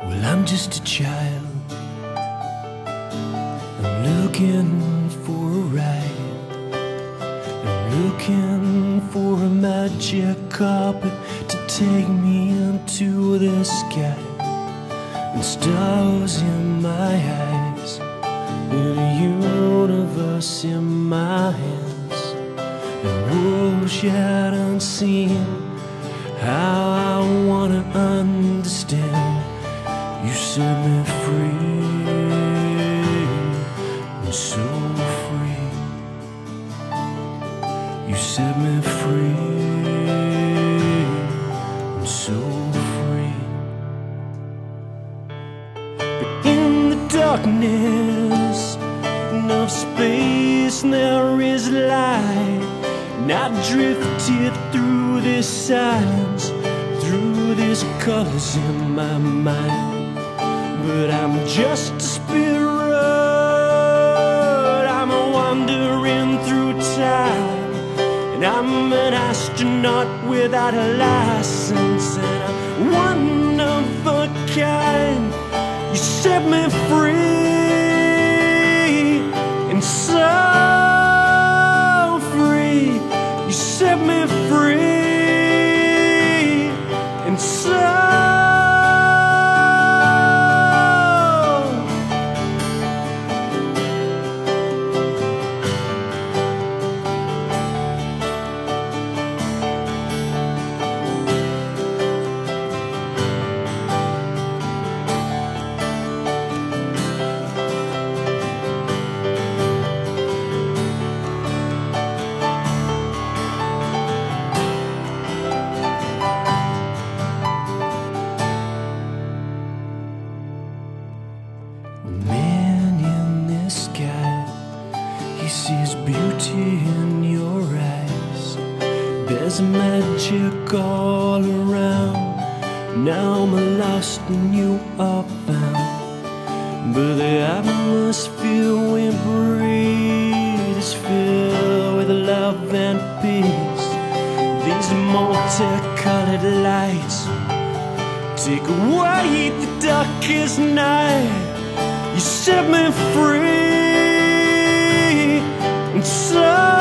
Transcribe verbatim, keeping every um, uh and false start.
Well, I'm just a child. I'm looking for a ride. I'm looking for a magic carpet to take me into the sky, and stars in my eyes, and a universe in my hands, and worlds yet unseen. How I wanna understand. You set me free, I'm so free. You set me free, I'm so free. But in the darkness of space there is light, and I drifted through this silence, through these colors in my mind. But I'm just a spirit, I'm wandering through time, and I'm an astronaut without a license, and I'm one of a kind. You set me free, and so free. You set me free, and so man in the sky, he sees beauty in your eyes. There's magic all around. Now I'm lost and you are found. But the atmosphere we breathe is filled with love and peace. These multicolored lights take away the darkest night. You set me free, and so